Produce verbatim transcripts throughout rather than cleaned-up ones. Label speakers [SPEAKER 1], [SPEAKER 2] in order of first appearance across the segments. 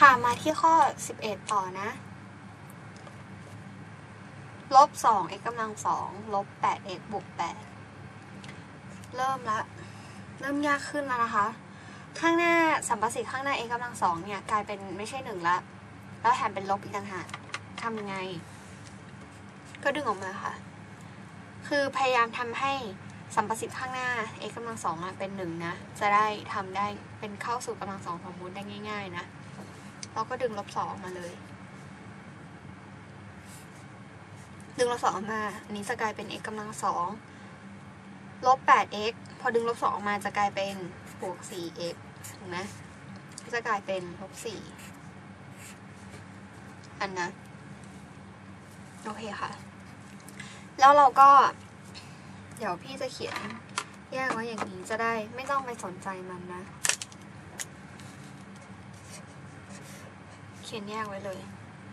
[SPEAKER 1] ค่ะมาที่ข้อสิบเอ็ดต่อนะลบสอง x กำลังสองลบแปด x บวกแปดเริ่มละเริ่มยากขึ้นแล้วนะคะข้างหน้าสัมประสิทธิ์ข้างหน้า x กำลังสองเนี่ยกลายเป็นไม่ใช่หนึ่งละแล้วแถมเป็นลบอีกต่างหากทำยังไงก็ดึงออกมาค่ะคือพยายามทำให้สัมประสิทธิ์ข้างหน้า x กำลังสองเป็นหนึ่งนะจะได้ทำได้เป็นเข้าสู่กำลังสองสมมุติได้ง่ายๆนะเราก็ดึงลบสองมาเลยดึงลบสองออกมาอันนี้จะกลายเป็น x กำลังสองลบ แปด x พอดึงลบสองออกมาจะกลายเป็นบวก สี่ x ถูกไหมจะกลายเป็นลบสี่อันนะโอเคค่ะแล้วเราก็เดี๋ยวพี่จะเขียนแยกไว้อย่างนี้จะได้ไม่ต้องไปสนใจมันนะเขียนแยกไว้เลย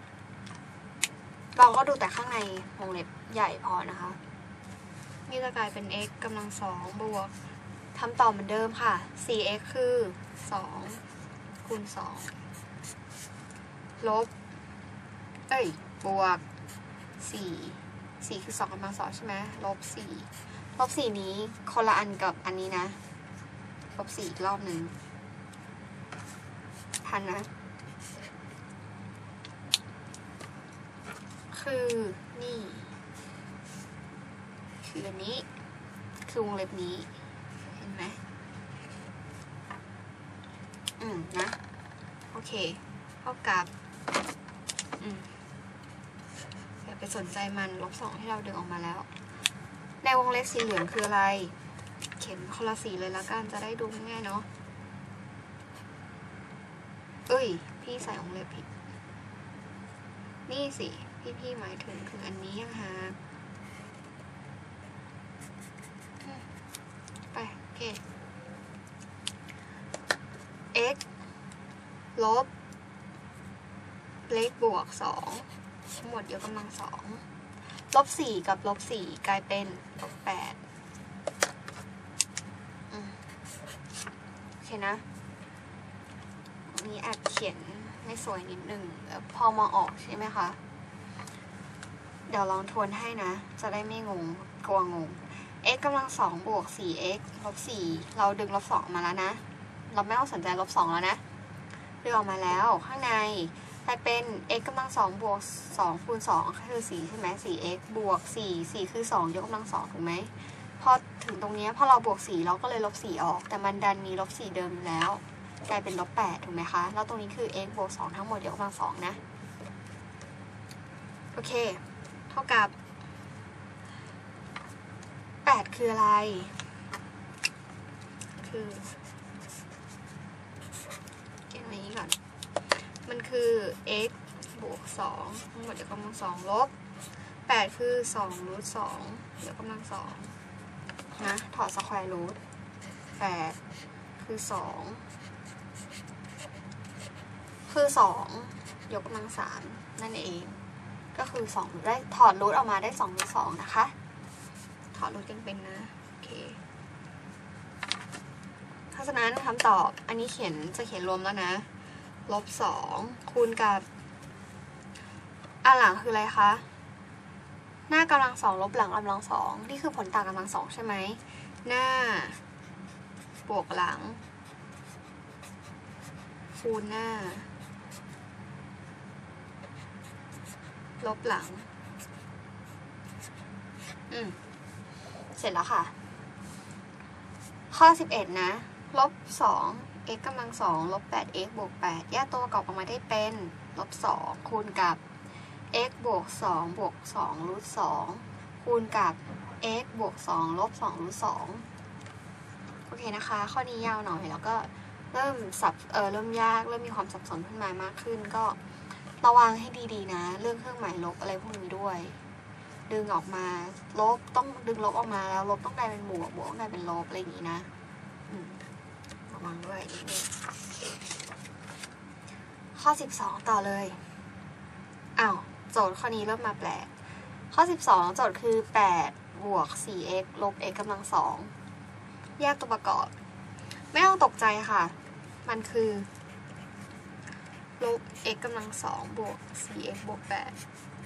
[SPEAKER 1] เราก็ดูแต่ข้างในวงเล็บใหญ่พอนะคะนี่จะกลายเป็น x กำลังสองบวกทำต่อเหมือนเดิมค่ะ สี่ x คือสองคูณสองลบเอ้ยบวกสี่สี่คือสองกำลังสองใช่ไหมลบสี่ลบสี่นี้คนละอันกับอันนี้นะลบสี่อีกรอบหนึ่งทันนะคือนี่คืออันนี้คือวงเล็บนี้เห็นไหมอืมนะโอเคเท่ากับอืมอย่าไปสนใจมันลบสองที่เราดึงออกมาแล้วในวงเล็บสีเหลืองคืออะไรเขียนคนละสีเลยแล้วกันจะได้ดูง่ายๆเนาะเอ้ยพี่ใส่วงเล็บผิดนี่สิพี่พี่หมายถึงคืออันนี้ยังฮะไปโอเค x ลบเลขบวกสองทั้งหมดยกกำลังสองลบสี่กับลบสี่กลายเป็นลบแปดโอเคนะนี่แอบเขียนไม่สวยนิดนึงพอมองออกใช่ไหมคะเดี๋ยวลองทวนให้นะจะได้ไม่งงกลัวงง x กำลังสองบวก สี่ x ลบสี่เราดึงลบสองมาแล้วนะเราไม่ต้องสนใจลบสองแล้วนะดึงออกมาแล้วข้างในกลายเป็น x กำลังสองบวกสองคูณสองคือสี่ใช่ไหม สี่ x บวกสี่ สี่คือสองยกกำลังสองถูกไหมพอถึงตรงนี้พอเราบวกสี่เราก็เลยลบสี่ออกแต่มันดันมีลบสี่เดิมอยู่แล้วกลายเป็นลบแปดถูกไหมคะแล้วตรงนี้คือ x บวกสองทั้งหมดยกกำลังสองนะโอเคเท่ากับแปดคืออะไรคือเขียนไว้นี้ก่อนมันคือ x บวกสองทั้งหมดยกกำลังสองลบแปดคือสองรูทสองยกกำลังสองนะถอดสแควร์รูทแปดคือสองคือสองยกกำลังสามนั่นเองก็คือสองได้ถอดรูทออกมาได้สองรูทสองนะคะถอดรูทกันเป็นนะโอเคเพราะฉะนั้นคำตอบอันนี้เขียนจะเขียนรวมแล้วนะลบสองคูณกับอันหลังคืออะไรคะหน้ากำลังสองลบหลังกำลังสองนี่คือผลต่างกำลังสองใช่ไหมหน้าบวกหลังคูณหน้าลบหลังอืมเสร็จแล้วค่ะข้อสิบเอ็ดนะลบสอง x กำลังสองลบแปด x บวกแปดแยกตัวประกอบออกมาได้เป็นลบสองคูณกับ x บวกสองบวกสองรูทสองคูณกับ x บวกสองลบสองรูทสองโอเคนะคะข้อนี้ยาวหน่อยแล้วก็เริ่มสับเออเริ่มยากเริ่มมีความสับสนขึ้นมามากขึ้นก็ระวังให้ดีๆนะเรื่องเครื่องหมายลบอะไรพวกนี้ด้วยดึงออกมาลบต้องดึงลบออกมาแล้วลบต้องกลายเป็นบวกบวกต้องกลายเป็นลบอะไรอย่างนี้นะระวังด้วยนิดนึงข้อสิบสองต่อเลยอ้าวโจทย์ข้อนี้เริ่มมาแปลกข้อสิบสองโจทย์คือแปดบวก สี่ x ลบ x กำลังสองแยกตัวประกอบไม่ต้องตกใจค่ะมันคือลบ x กำลังสองบวก สี่ x บวกแปด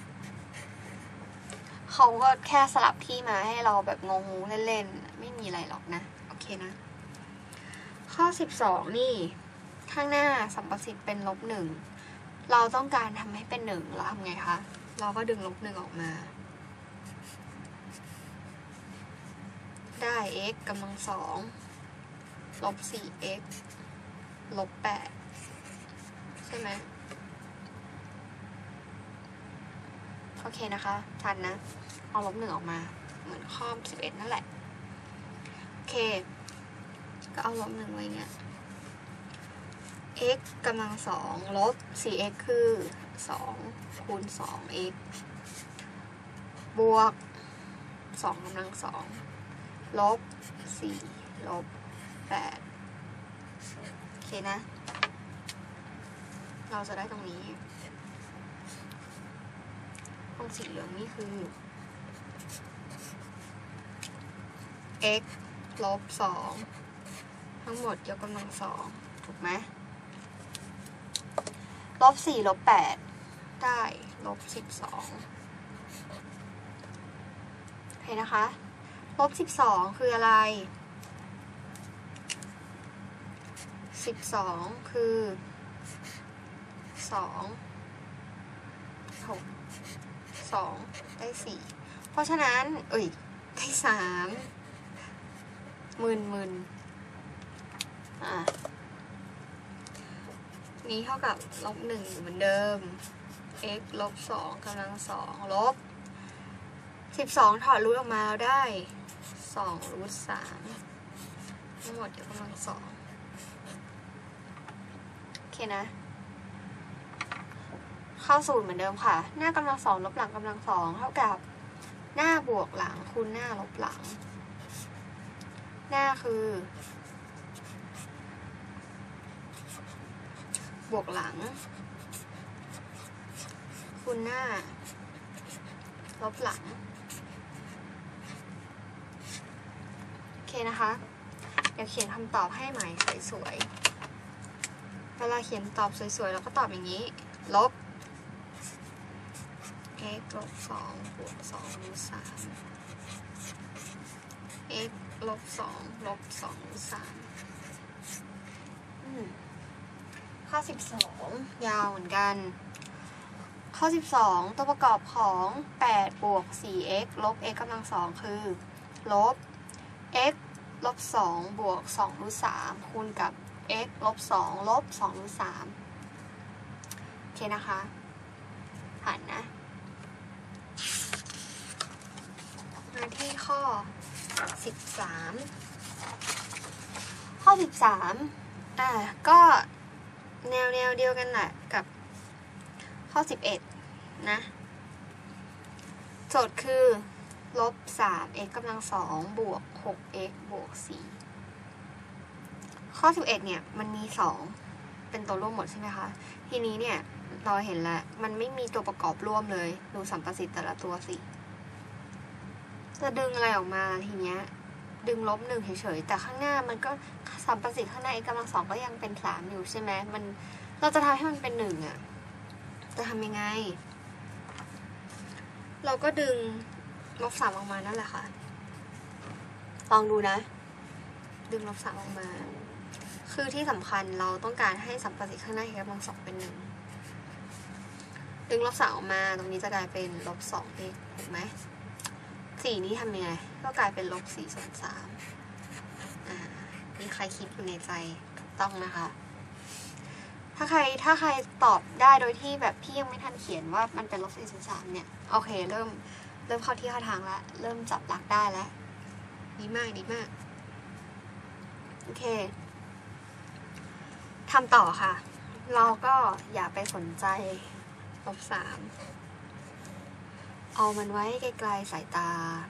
[SPEAKER 1] เขาก็แค่สลับที่มาให้เราแบบงงเล่นๆไม่มีอะไรหรอกนะโอเคนะข้อสิบสองนี่ข้างหน้าสัมประสิทธิ์เป็นลบหนึ่งเราต้องการทำให้เป็นหนึ่งเราทำไงคะเราก็ดึงลบหนึ่งออกมาได้ x กำลังสองลบ สี่ x ลบแปดใช่ไหมโอเคนะคะทันนะเอาลบหนึ่งออกมาเหมือนข้อสิบเอ็ดนั่นแหละโอเคก็เอาลบหนึ่งไว้เนี่ย x กำลังสองลบ สี่ x คือสองคูณสอง x บวกสองกำลังสองลบ สี่ลบแปดโอเคนะเราจะได้ตรงนี้ตรงสีเหลืองนี่คือ x ลบสองทั้งหมดยกกำลังสองถูกไหมลบสี่ลบแปดได้ลบสิบสองโอเคนะคะลบสิบสองคืออะไรสิบสองคือสองหกสองได้สี่เพราะฉะนั้นเอ้ยได้สามหมื่นหมื่นอ่ะนี้เท่ากับลบหนึ่งเหมือนเดิม x ลบสองกำลังสองลบสิบสองถอดรูทออกมาแล้วได้สองรูทสามทั้งหมดยกกำลังสองโอเคนะเข้าสูตรเหมือนเดิมค่ะหน้ากำลังสองลบหลังกำลังสองเท่ากับหน้าบวกหลังคูณหน้าลบหลังหน้าคือบวกหลังคูณหน้าลบหลังโอเคนะคะเดี๋ยวเขียนคำตอบให้ใหม่สวยๆเวลาเขียนตอบสวยๆเราก็ตอบอย่างนี้ลบ x ลบสองบวกสองรูทสาม x ลบสองลบสองรูทสามข้อสิบสองยาวเหมือนกันข้อสิบสองตัวประกอบของแปดบวก สี่ x ลบ x กำลังสองคือลบ x ลบสองบวกสองรูทสามคูณกับ x ลบสองลบสองรูทสามโอเคนะคะผ่านนะมาที่ข้อสิบสามข้อสิบสามอ่ะก็แนวแนวเดียวกันแหละกับข้อสิบเอ็ดนะโจทย์คือลบสาม x กำลังสองบวกหก x บวกสี่ข้อสิบเอ็ดเนี่ยมันมีสองเป็นตัวร่วมหมดใช่ไหมคะทีนี้เนี่ยเราเห็นแล้วมันไม่มีตัวประกอบร่วมเลยดูสัมประสิทธิ์แต่ละตัวสิจะดึงอะไรออกมาทีเนี้ยดึงลบหนึ่งเฉยๆแต่ข้างหน้ามันก็สัมประสิทธิ์ข้างหน้า x กำลังสองก็ยังเป็นสามอยู่ใช่ไหมมันเราจะทำให้มันเป็นหนึ่งอ่ะจะทำยังไงเราก็ดึงลบสามออกมานั่นแหละค่ะลองดูนะดึงลบสามออกมาคือที่สำคัญเราต้องการให้สัมประสิทธิ์ข้างหน้า x กำลังสองเป็นหนึ่งดึงลบสามออกมาตรงนี้จะกลายเป็นลบสอง x ถูกไหมสี่นี้ทำยังไงก็กลายเป็นลบสี่ส่วนสามอ่ามีใครคิดอยู่ในใจถูกต้องนะคะถ้าใครถ้าใครตอบได้โดยที่แบบพี่ยังไม่ทันเขียนว่ามันเป็นลบสี่ส่วนสามเนี่ยโอเคเริ่มเริ่มเข้าที่เข้าทางแล้วเริ่มจับหลักได้แล้วดีมากดีมากโอเคทำต่อค่ะเราก็อย่าไปสนใจลบสามเอามันไว้ไกลๆสายตา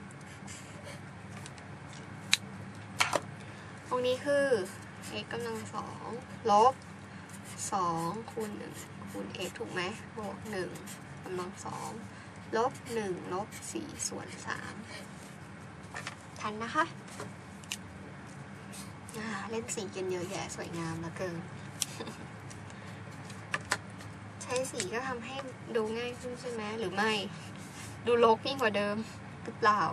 [SPEAKER 1] ตรงนี้คือ x กำลังสองลบสองคูณหนึ่งคูณ x ถูกไหมบวกหนึ่งกำลังสองลบหนึ่งลบสี่ส่วนสามทันนะคะเล่นสีกันเยอะแยะสวยงามเหลือเกินช้สีก็ทำให้ดูง่ายขึ้นใช่ไหมหรือไม่ดูรกยิ่งกว่าเดิมหรือเปล่า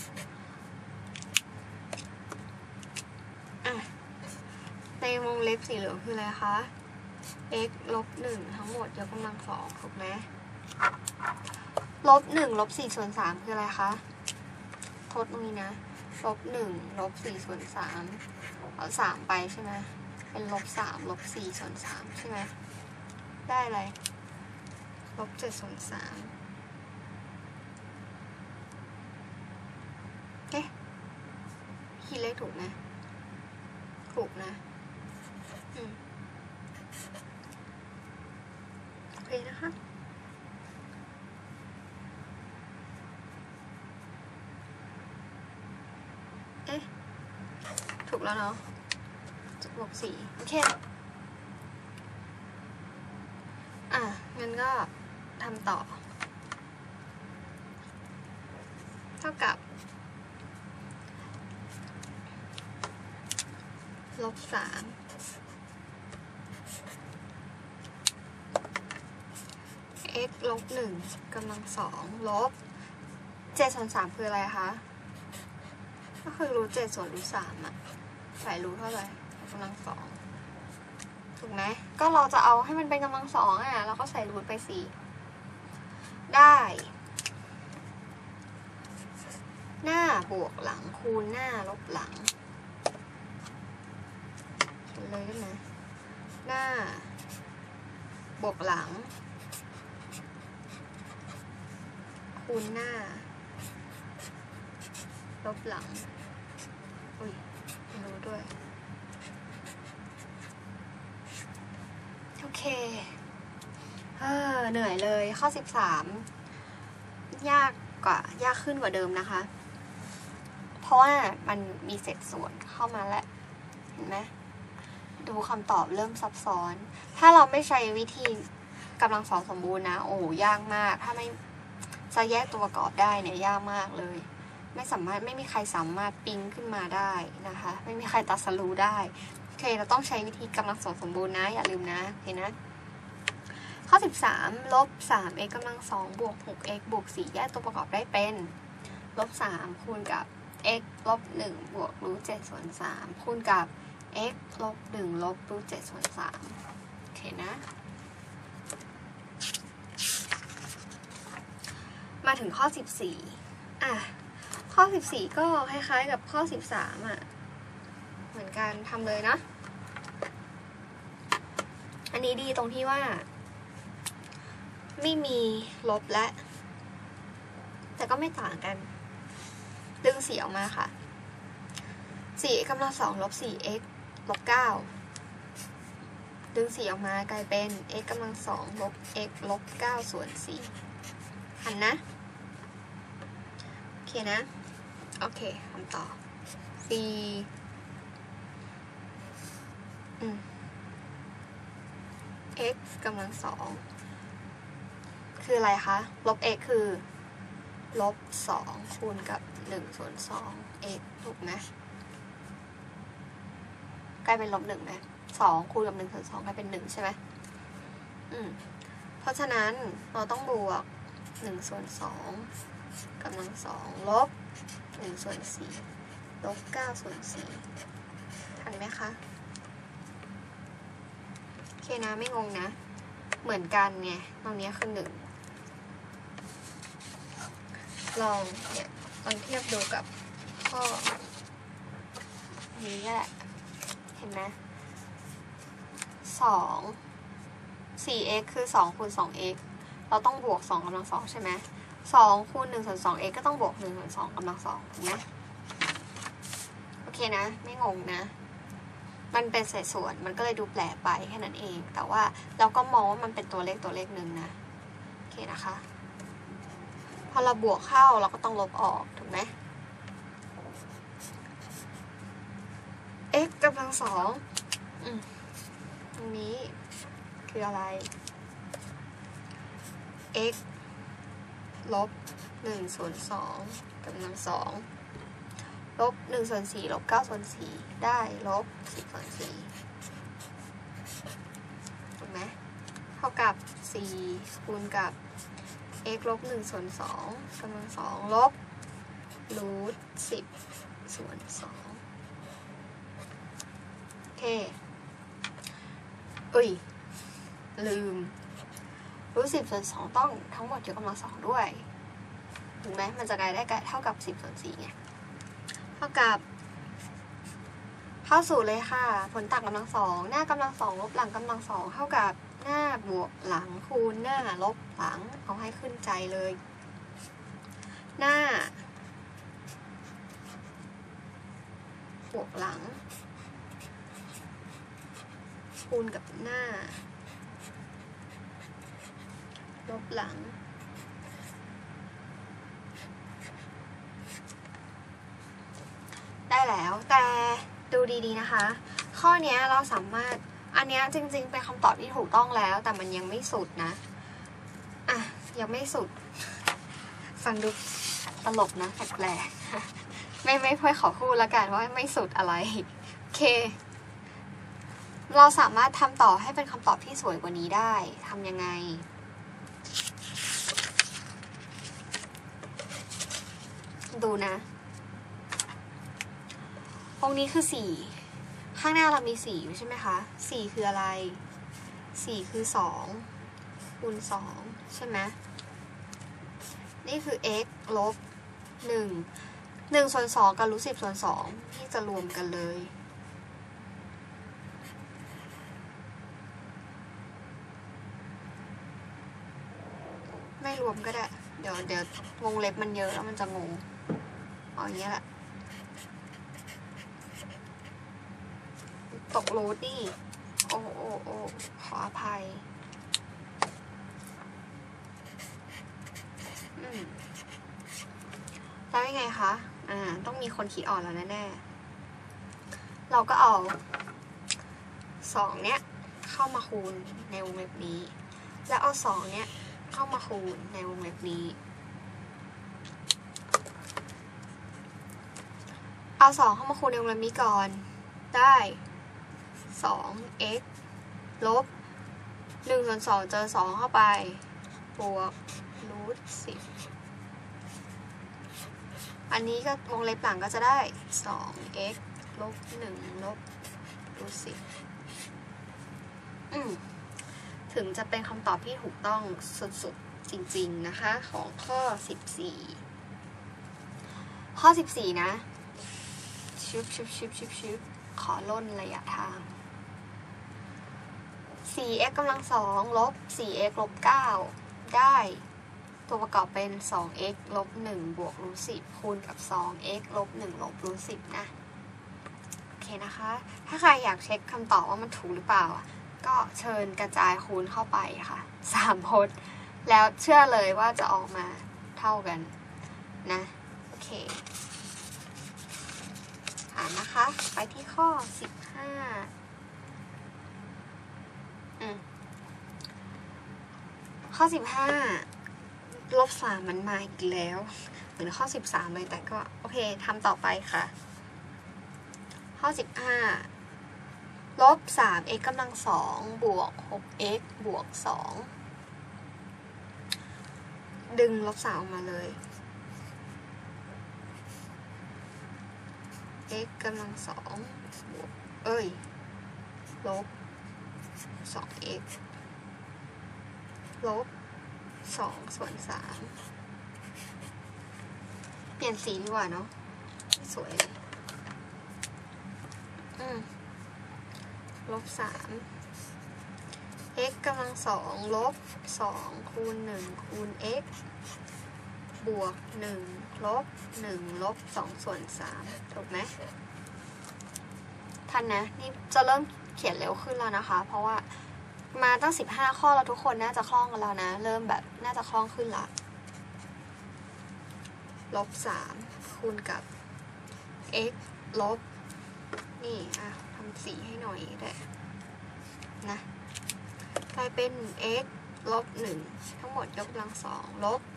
[SPEAKER 1] อ่ะในวงเล็บสีเหลืองคืออะไรคะ x ลบหนึ่งทั้งหมดยกกำลังสองถูกไหมลบหนึ่งลบสี่ส่วนสามคืออะไรคะทดตรงนี้นะลบหนึ่งลบสี่ส่วนสามเอาสามไปใช่ไหมเป็นลบสามลบสี่ส่วนสามใช่ไหมได้อะไรลบเจ็ดส่วนสามเอ๊ะคิดเลขถูกไหมถูกนะอืมโอเคนะคะเอ๊ะถูกแล้วเนาะจุดบวกสี่โอเคอ่ะงั้นก็ทำต่อเท่ากับลบสาม x ลบหนึ่งกำลังสองลบเจ็ดส่วนสามคืออะไรคะก็คือรูทเจ็ดส่วนรูทสามอะใส่รูทเท่าไหร่กำลังสองถูกไหมก็เราจะเอาให้มันเป็นกำลังสองอ่ะเราก็ใส่รูทไปสี่ได้หน้าบวกหลังคูณหน้าลบหลังเขียนเลยได้ไหมหน้าบวกหลังคูณหน้าลบหลังอุ้ยรู้ด้วยโอเคเออเหนื่อยเลยข้อสิบสามยากกว่ายากขึ้นกว่าเดิมนะคะเพราะว่ามันมีเศษส่วนเข้ามาแล้วเห็นไหมดูคำตอบเริ่มซับซ้อนถ้าเราไม่ใช้วิธีกำลังสองสมบูรณ์นะโอ้ยากมากถ้าไม่จะแยกตัวประกอบได้เนี่ยยากมากเลยไม่สามารถไม่มีใครสามารถปิ๊งขึ้นมาได้นะคะไม่มีใครตัดสรู้ได้โอเคเราต้องใช้วิธีกำลังสองสมบูรณ์นะอย่าลืมนะโอเคนะข้อสิบสามลบสาม x กำลังสองบวกหก x บวกสี่แยกตัวประกอบได้เป็นลบสามคูณกับ x ลบหนึ่งบวกรูทเจ็ดส่วนสามคูณกับ x ลบหนึ่งลบรูทเจ็ดส่วนสามโอเคนะมาถึงข้อสิบสี่อ่ะข้อสิบสี่ก็คล้ายๆกับข้อสิบสามอ่ะเหมือนกันทำเลยนะอันนี้ดีตรงที่ว่าไม่มีลบและแต่ก็ไม่ต่างกันดึงสี่ออกมาค่ะสี่ x กำลังสองลบสี่ x ลบเก้าดึงสี่ออกมากลายเป็น x กำลังสองลบ x ลบเก้าส่วนสี่หันนะโอเคนะโอเคคำตอบ c อืม x กำลังสองคืออะไรคะลบ x คือลบสองคูณกับหนึ่งส่วนสอง x ถูกไหมกลายเป็นลบหนึ่งไหมสองคูณกับหนึ่งส่วนสองกลายเป็นหนึ่งใช่ไหมอืมเพราะฉะนั้นเราต้องบวกหนึ่งส่วนสองกำลังสองลบหนึ่งส่วนสี่ลบเก้าส่วนสี่ทันไหมคะโอเคนะไม่งงนะเหมือนกันไงตรงนี้คือหนึ่งลองเนี่ยลองเทียบดูกับข้อนี้แหละเห็นไหมสองสี่ x คือสองคูณสอง x เราต้องบวกสองกำลังสองใช่ไหมสองคูณหนึ่งส่วนสอง x ก็ต้องบวกหนึ่งส่วนสองกำลังสองถูกไหมโอเคนะไม่งงนะมันเป็นเศษส่วนมันก็เลยดูแปลกไปแค่นั้นเองแต่ว่าเราก็มองว่ามันเป็นตัวเลขตัวเลขหนึ่งนะโอเคนะคะพอเราบวกเข้าเราก็ต้องลบออกถูกไหม x กำลังสองตรงนี้คืออะไร x ลบหนึ่งส่วนสองกำลังสองลบหนึ่งส่วนสี่ลบเก้าส่วนสี่ได้ลบสิบส่วนสี่ถูกไหมเท่ากับสี่คูณกับ x ลบหนึ่งส่วนสองกำลังสองลบรูทสิบส่วนสองโอเคเอ้ยลืมรูทสิบส่วนสองต้องทั้งหมดยกกำลังสองด้วยถูกไหมมันจะกลายได้เท่ากับสิบส่วนสี่ไงเท่ากับเข้าสู่เลยค่ะผลต่างกำลังสองหน้ากำลังสองลบหลังกำลังสองเท่ากับหน้าบวกหลังคูณหน้าลบหลังเอาให้ขึ้นใจเลยหน้าบวกหลังคูณกับหน้าลบหลังได้แล้วแต่ดูดีๆนะคะข้อนี้เราสามารถอันนี้จริงๆเป็นคำตอบที่ถูกต้องแล้วแต่มันยังไม่สุดนะอ่ะยังไม่สุดฟังดูตลกนะแปลกๆไม่ไม่ค่อยขอพูดละกันว่าไม่สุดอะไรโอเคเราสามารถทำต่อให้เป็นคำตอบที่สวยกว่านี้ได้ทำยังไงดูนะตรงนี้คือสี่ข้างหน้าเรามีสี่อยู่ใช่ไหมคะสี่คืออะไรสี่คือสองคูณสองใช่ไหมนี่คือ x ลบหนึ่งหนึ่งส่วนสองกับรูทสิบส่วนสองที่จะรวมกันเลยไม่รวมก็ได้เดี๋ยวเดี๋ยววงเล็บมันเยอะแล้วมันจะงงเอาอย่างเงี้ยแหละตกรูทนี่โอ้โอ้โอ้ขออภัยอืมแล้วยังไงคะอ่าต้องมีคนคิดออกแล้วแน่ๆเราก็เอาสองเนี้ยเข้ามาคูณในวงเล็บนี้แล้วเอาสองเนี้ยเข้ามาคูณในวงเล็บนี้เอาสองเข้ามาคูณในวงเล็บนี้ก่อนได้สอง x ลบหนึ่งส่วนสองเจอสองเข้าไปบวกรูทสิบอันนี้ก็วงเล็บหลังก็จะได้สอง x ลบหนึ่งลบรูทสิบอืมถึงจะเป็นคำตอบที่ถูกต้องสุดๆจริงๆนะคะของข้อสิบสี่ข้อสิบสี่นะชุบชุบชุบชุบชุบขอล่นระยะทาง สี่ x กำลังสองลบ สี่ x ลบเก้าได้ตัวประกอบเป็น สอง x ลบหนึ่งบวกรูทสิบคูณกับ สอง x ลบหนึ่งลบรูทสิบนะโอเคนะคะถ้าใครอยากเช็คคำตอบว่ามันถูกหรือเปล่าก็เชิญกระจายคูณเข้าไปค่ะสามพจน์แล้วเชื่อเลยว่าจะออกมาเท่ากันนะโอเคอ่านนะคะไปที่ข้อสิบห้าอืมข้อสิบห้าลบสามมันมาอีกแล้วเหมือนข้อสิบสามเลยแต่ก็โอเคทำต่อไปค่ะข้อสิบห้าลบสาม x กำลังสองบวกหก x บวกสองดึงลบสามออกมาเลย x กำลังสองบวกเอ้ยลบสอง x ลบสองส่วนสามเปลี่ยนสีดีกว่าเนาะสวยเลยอืมลบสาม x กำลังสองลบสองคูณหนึ่งคูณ x บวกหนึ่งลบหนึ่งลบสองส่วนสามถูกไหมทันนะนี่จะเริ่มเขียนเร็วขึ้นแล้วนะคะเพราะว่ามาตั้งสิบห้าข้อแล้วทุกคนน่าจะคล่องกันแล้วนะเริ่มแบบน่าจะคล่องขึ้นละลบสามคูณกับ x ลบนี่อ่ะทำสีให้หน่อยได้นะกลายเป็น x ลบหนึ่งทั้งหมดยกกำลังสองลบ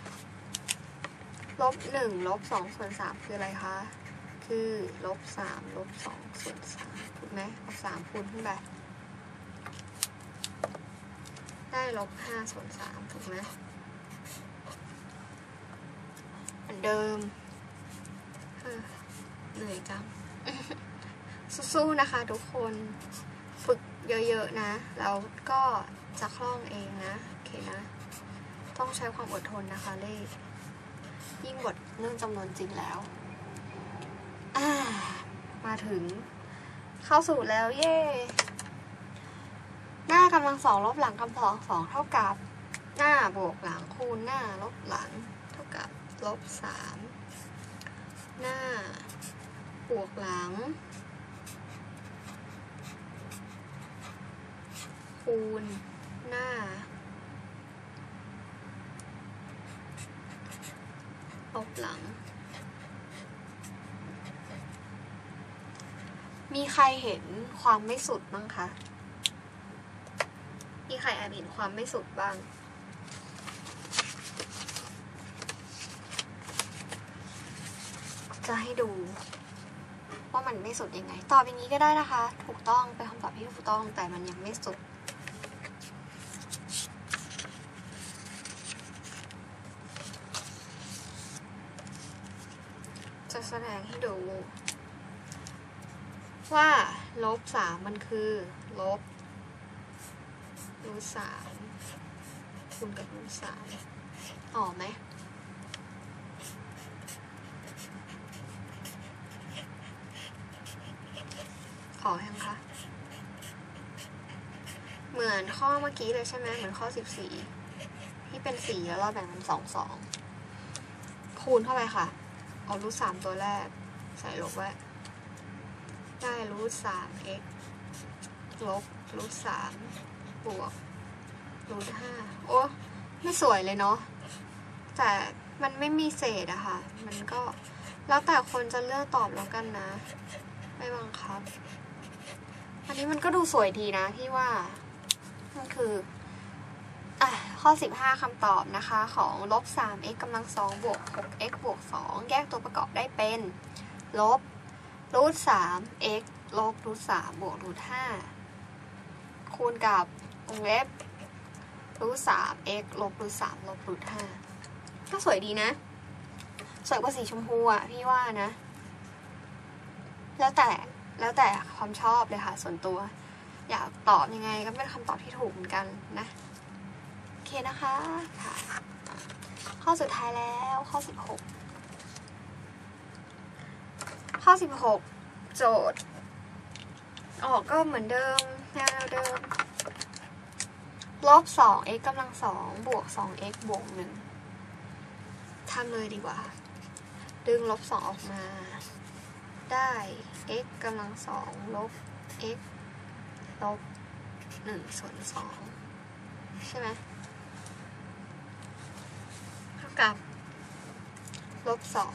[SPEAKER 1] ลบหนึ่งลบสองส่วนสามคืออะไรคะคือลบสามลบสองส่วนสามถูกไหมเอาสามคูณขึ้นไปได้ลบห้าส่วนสามถูกไหมเหมือนเดิมเหนื่อยจัง สู้ๆนะคะทุกคนฝึกเยอะๆนะแล้วก็จะคล่องเองนะโอเคนะต้องใช้ความอดทนนะคะเลขยิ่งบทเรื่องจำนวนจริงแล้วมาถึงเข้าสู่แล้วเย่หน้ากำลังสองลบหลังกำลังสองเท่ากับหน้าบวกหลังคูณหน้าลบหลังเท่ากับลบสามหน้าบวกหลังคูณหน้าลบหลังมีใครเห็นความไม่สุดบ้างคะมีใครแอบเห็นความไม่สุดบ้างจะให้ดูว่ามันไม่สุดยังไงตอบอย่างนี้ก็ได้นะคะถูกต้องเป็นคำตอบที่ถูกต้องแต่มันยังไม่สุดจะแสดงให้ดูว่าลบสามมันคือลบรูทสามคูณกับรูทสามออกไหมออกยังคะเหมือนข้อเมื่อกี้เลยใช่ไหมเหมือนข้อสิบสี่ที่เป็นสี่แล้วเราแบ่งเป็นสองสองคูณเข้าไปค่ะเอารูทสามตัวแรกใส่ลบไว้ได้รูทสาม x ลบรูทสามบวกรูทห้าโอ้ไม่สวยเลยเนาะแต่มันไม่มีเศษอะค่ะมันก็แล้วแต่คนจะเลือกตอบแล้วกันนะไม่บังคับอันนี้มันก็ดูสวยดีนะที่ว่ามันคืออ่ะข้อสิบห้าคำตอบนะคะของลบ สาม x กำลังสองบวก หก x บวกสองแยกตัวประกอบได้เป็นลบรูทสาม x ลบรูทสามบวกรูทห้าคูณกับวงเล็บรูทสาม x ลบรูทสามลบรูทห้าก็สวยดีนะสวยกว่าสีชมพูอ่ะพี่ว่านะแล้วแต่แล้วแต่ความชอบเลยค่ะส่วนตัวอยากตอบยังไงก็เป็นคำตอบที่ถูกเหมือนกันนะโอเคนะคะค่ะข้อสุดท้ายแล้วข้อสิบหกข้อสิบหกโจทย์ออกก็เหมือนเดิมแนวเดิมลบสอง x กำลังสองบวกสอง x บวกหนึ่งทำเลยดีกว่าดึงลบสองออกมาได้ x กำลังสองลบ x ลบหนึ่งส่วนสองใช่ไหมเท่ากับลบสอง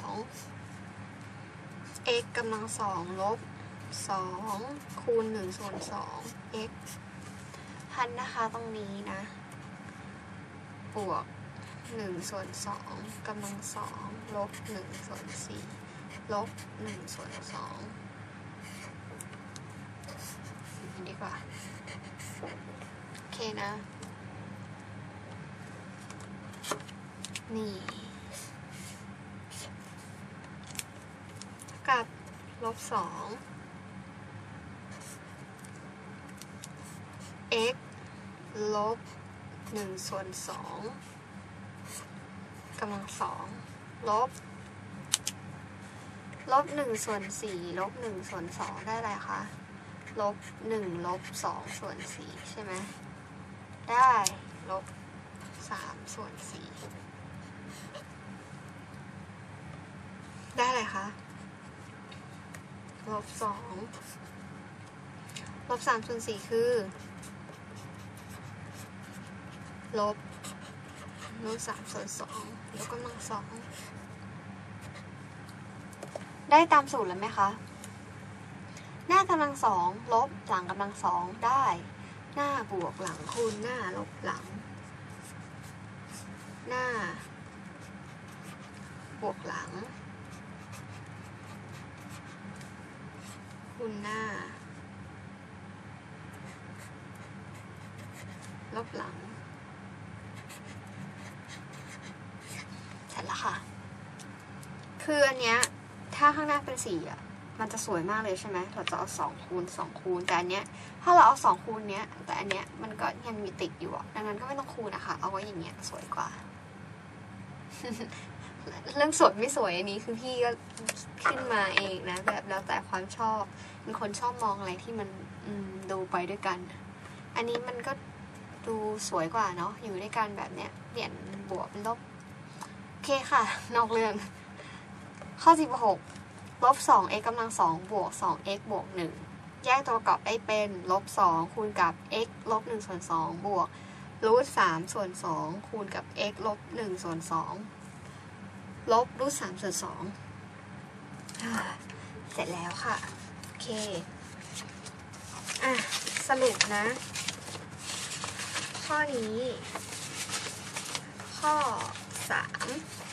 [SPEAKER 1] x กำลังสองลบสองคูณหนึ่งส่วนสอง x พันนะคะตรงนี้นะบวกหนึ่งส่วนสองกำลังสองลบหนึ่งส่วนสี่ลบหนึ่งส่วนสองดีกว่าโอเคนะนี่กับลบสอง x ลบหนึ่งส่วนสองกำลังสองลบลบหนึ่งส่วนสี่ลบหนึ่งส่วนสองได้อะไรคะลบหนึ่งลบสองส่วนสี่ใช่ไหมได้ลบสามส่วนสี่ได้อะไรคะลบสองลบสามส่วนสี่คือลบลบสามส่วนสองยกกำลังสองได้ตามสูตรแล้วไหมคะหน้ากำลังสองลบหลังกำลังสองได้หน้าบวกหลังคูณหน้าลบหลังหน้าบวกหลังคูณหน้าลบหลังคืออันเนี้ยถ้าข้างหน้าเป็นสี่อ่ะมันจะสวยมากเลยใช่ไหมเราจะเอาสองคูณสองคูณแต่อันเนี้ยถ้าเราเอาสองคูณเนี้ยแต่อันเนี้ยมันก็ยังมีติดอยู่อ่ะดังนั้นก็ไม่ต้องคูณนะคะเอาไว้อย่างเงี้ยสวยกว่า เรื่องสวยไม่สวยอันนี้คือพี่ก็ขึ้นมาเองนะแบบแล้วแต่ความชอบเป็นคนชอบมองอะไรที่มันดูไปด้วยกันอันนี้มันก็ดูสวยกว่าเนาะอยู่ด้วยกันแบบเนี้ยเปลี่ยนบวกเป็นลบโอเคค่ะนอกเรื่องข้อสิบหกลบสอง x กำลังสองบวกสอง x บวกหนึ่งแยกตัวประกอบได้เป็นลบสองคูณกับ x ลบหนึ่งส่วนสองบวกรูทสามส่วนสองคูณกับ x ลบหนึ่งส่วนสองลบรูทสามส่วนสองเสร็จแล้วค่ะโอเคอ่ะสรุปนะข้อนี้ข้อสาม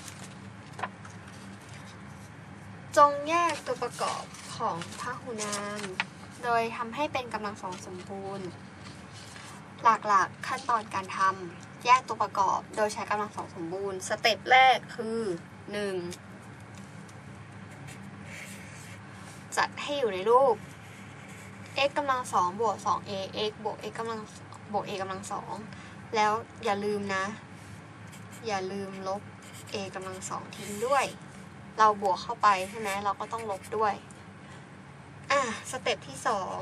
[SPEAKER 1] จงแยกตัวประกอบของพหุนามโดยทำให้เป็นกำลังสองสมบูรณ์หลักๆขั้นตอนการทำแยกตัวประกอบโดยใช้กำลังสองสมบูรณ์สเต็ปแรกคือหนึ่งจัดให้อยู่ในรูป x กำลังสองบวกสอง a x บวก x กำลังบวก a กำลังสองแล้วอย่าลืมนะอย่าลืมลบ a กำลังสองทิ้งด้วยเราบวกเข้าไปใช่ไหมเราก็ต้องลบด้วยอ่ะสเต็ปที่สอง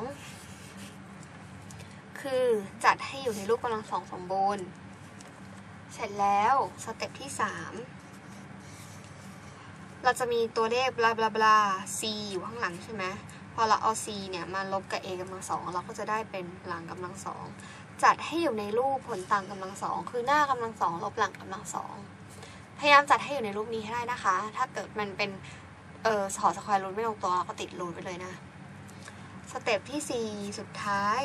[SPEAKER 1] คือจัดให้อยู่ในรูปกำลังสองสมบูรณ์เสร็จแล้วสเต็ปที่สามเราจะมีตัวเลขบลาบลาบลา c อยู่ข้างหลังใช่ไหมพอเราเอา c เนี่ยมาลบกับ a กำลังสองเราก็จะได้เป็นหลังกำลังสองจัดให้อยู่ในรูปผลต่างกำลังสองคือหน้ากำลังสองลบหลังกำลังสองพยายามจัดให้อยู่ในรูปนี้ให้ได้นะคะถ้าเกิดมันเป็นเออหอสแควร์รูทไม่ลงตัวเราก็ติดรูทไปเลยนะสเต็ปที่สี่สุดท้าย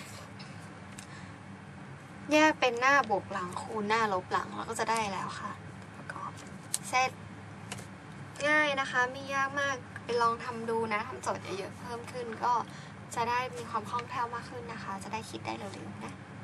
[SPEAKER 1] แยกเป็นหน้าบวกหลังคูณหน้าลบหลังเราก็จะได้แล้วค่ะประกอบเสร็จง่ายนะคะไม่ยากมากไปลองทำดูนะทำโจทย์เยอะๆเพิ่มขึ้นก็จะได้มีความคล่องแคล่วมากขึ้นนะคะจะได้คิดได้เร็วๆนะ